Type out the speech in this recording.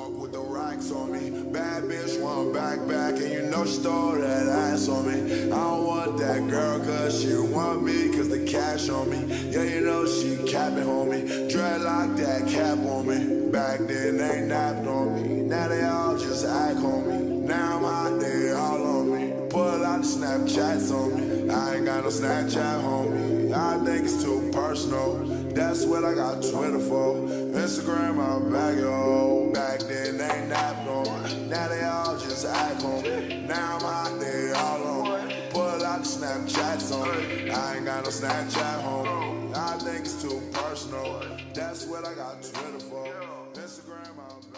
fuck with the racks on me. Bad bitch want back, and you know she stole that ass on me. I don't want that girl cause she want me cause the cash on me. Yeah, you know she capping, homie. Dreadlock that cap on me. Back then they napped on me. Now they all just act, homie. Now I'm out there all on me. Pull out the Snapchats on me. I ain't got no Snapchat, homie. I think it's too personal. That's what I got Twitter for. Instagram, I'm back, yo. Back then they napped on me. Now they all just act, homie. Now I'm out there all on me. Pull out the Snapchats on me. I ain't got no Snapchat, homie. I think it's too personal. That's what I got Twitter for. Instagram, I'm